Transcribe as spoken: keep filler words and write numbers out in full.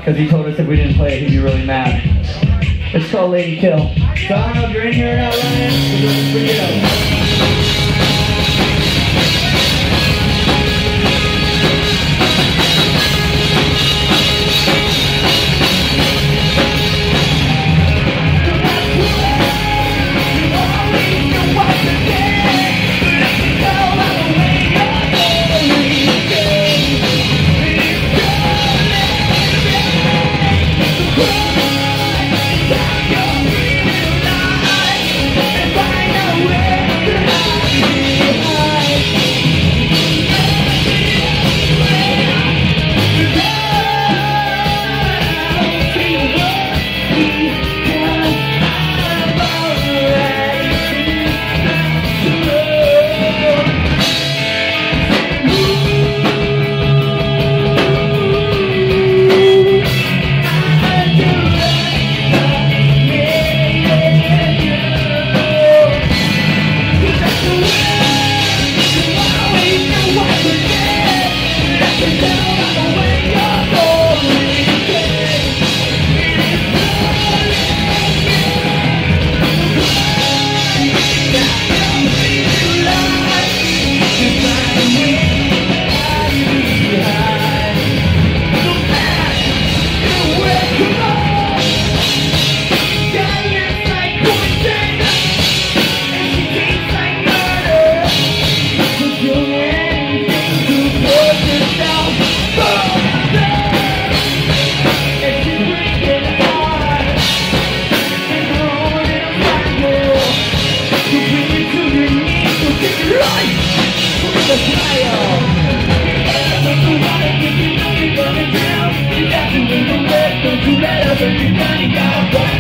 because he told us if we didn't play it, he'd be really mad. It's called Lady Kill. So I don't know if you're in here or not, Ryan, but this is for you. You better, but you gotta go.